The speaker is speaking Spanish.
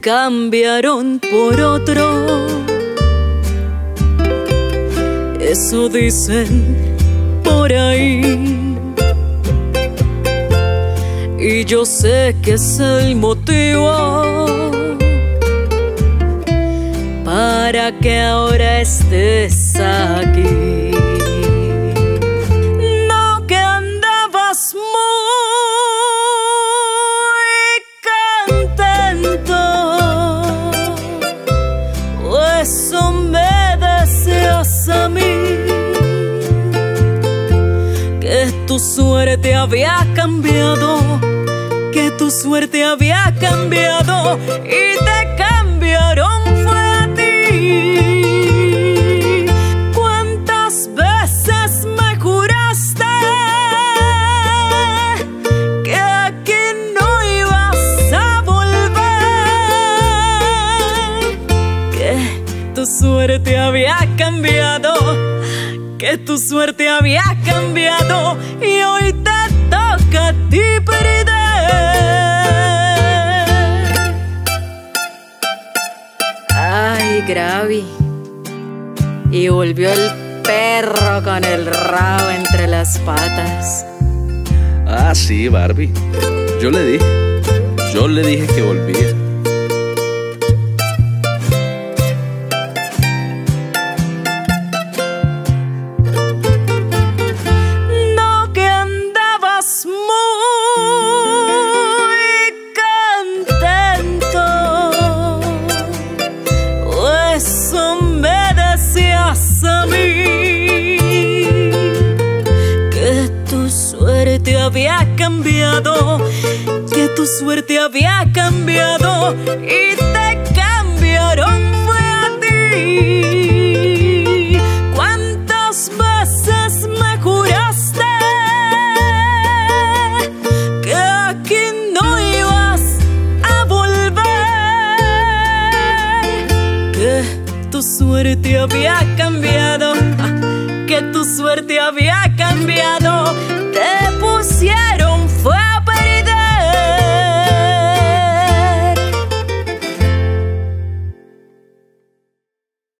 cambiaron por otro. Eso dicen por ahí, y yo sé que es el motivo para que ahora estés aquí. No, que andabas muy contento, o eso me deseas a mí, que tu suerte había cambiado, que tu suerte había cambiado y te cambiaron fue a ti. ¿Cuántas veces me juraste que aquí no ibas a volver? Que tu suerte había cambiado, que tu suerte había cambiado y hoy te toca a ti perder. Ay, Gravi, y volvió el perro con el rabo entre las patas. Ah, sí, Barbie. Yo le dije que volvía. No, que andabas muy contento, o eso me decías a mí, que tu suerte había cambiado, que tu suerte había cambiado y te cambiaron fue a ti. ¿Cuántas veces me juraste que aquí no ibas a volver? Que tu suerte había cambiado, que tu suerte había cambiado, te pusieron fuego.